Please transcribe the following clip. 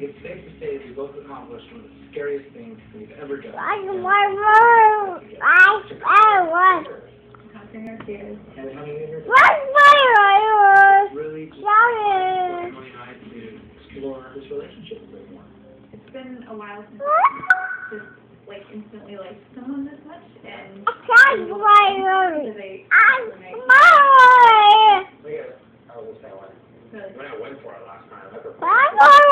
it's safe to say that we both accomplished one of the scariest things we've ever done. Conquering our fears. And how many years? Really just Emily and I to explore this relationship a bit more. It's been a while since I just like instantly liked someone this much, and I will say when I went for it last time.